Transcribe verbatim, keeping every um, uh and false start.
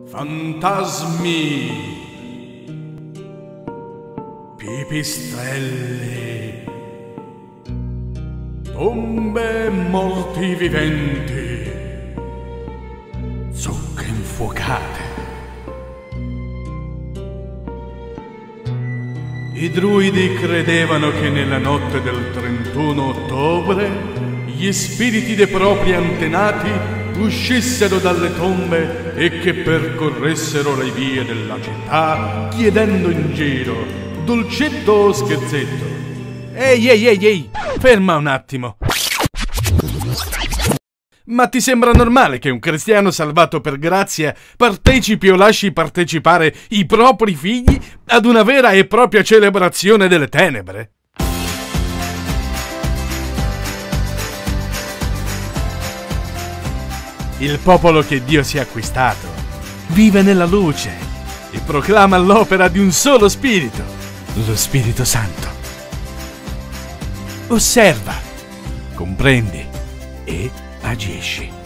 Fantasmi, pipistrelli, tombe morti viventi, zucche infuocate. I druidi credevano che nella notte del trentuno ottobre gli spiriti dei propri antenati uscissero dalle tombe e che percorressero le vie della città chiedendo in giro dolcetto o scherzetto. Ehi, ehi, ehi, ehi, ferma un attimo. Ma ti sembra normale che un cristiano salvato per grazia partecipi o lasci partecipare i propri figli ad una vera e propria celebrazione delle tenebre? Il popolo che Dio si è acquistato vive nella luce e proclama l'opera di un solo Spirito, lo Spirito Santo. Osserva, comprendi e agisci.